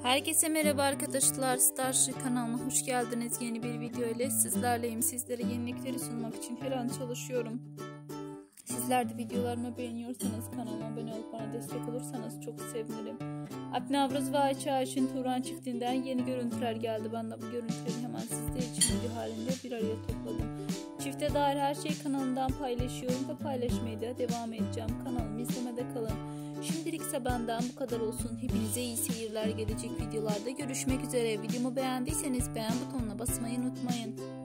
Herkese merhaba arkadaşlar, Starship kanalına hoş geldiniz. Yeni bir video ile sizlerleyim. Sizlere yenilikleri sunmak için her an çalışıyorum. Sizler de videolarımı beğeniyorsanız kanalıma abone olup bana destek olursanız çok sevinirim. Alp Navruz ve Ayça Ayşin Turan çiftinden yeni görüntüler geldi. Ben de bu görüntüleri hemen sizler için video halinde bir araya topladım. Çifte dair her şeyi kanalımdan paylaşıyorum ve paylaşmaya da devam edeceğim. Kanalımı izlemede kalın. Şimdilik ise benden bu kadar olsun. Hepinize iyi seyirler. Gelecek videolarda görüşmek üzere. Videomu beğendiyseniz beğen butonuna basmayı unutmayın.